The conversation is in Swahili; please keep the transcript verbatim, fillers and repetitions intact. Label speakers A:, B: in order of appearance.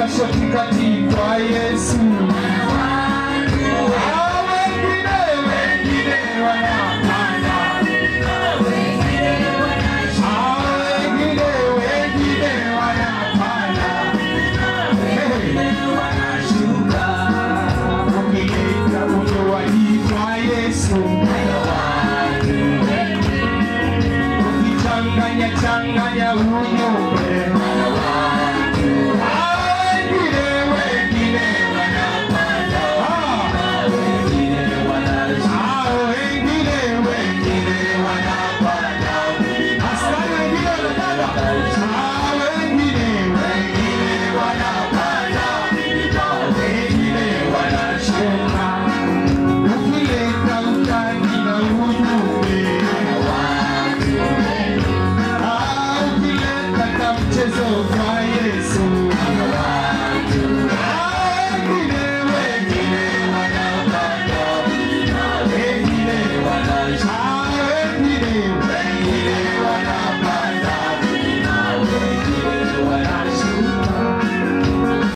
A: shoti kati kwa Yesu. Wengine wengine wanapanda, wengine wengine wanapanda, wengine wanashuka. Ukileta utoaji kwa Yesu, ukichanganya changanya unyonge,